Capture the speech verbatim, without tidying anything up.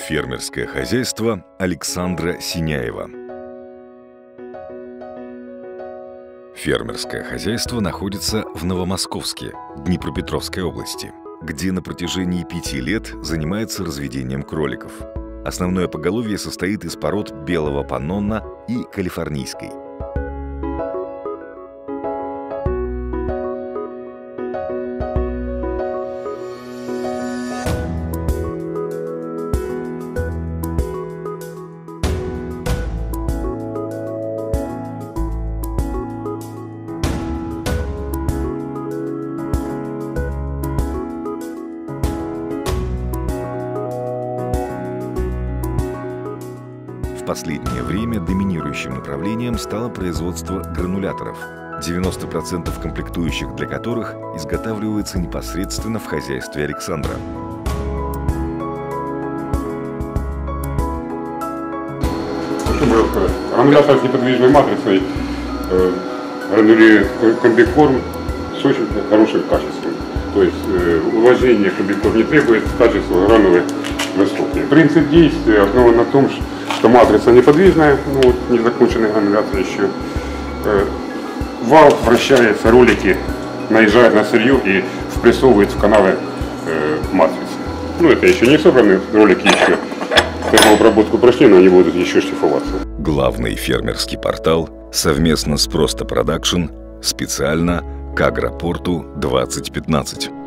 Фермерское хозяйство Александра Синяева. Фермерское хозяйство находится в Новомосковске, Днепропетровской области, где на протяжении пяти лет занимается разведением кроликов. Основное поголовье состоит из пород белого паннона и калифорнийской. В последнее время доминирующим направлением стало производство грануляторов, девяносто процентов комплектующих для которых изготавливается непосредственно в хозяйстве Александра. Что можно сказать? Гранулятор с неподвижной матрицей э, гранулирует комбикорм с очень хорошим качеством. То есть э, увлажнение комбикорм не требует, качество гранулы высокие. Принцип действия основан на том, что что матрица неподвижная, ну вот незаконченная грануляция еще. Э, вал вращается, ролики наезжают на сырье и впрессовывают в каналы э, матрицы. Ну это еще не собраны, ролики еще термообработку прошли, но они будут еще шлифоваться. Главный фермерский портал совместно с Просто Продакшн специально к Агропорту двадцать пятнадцать.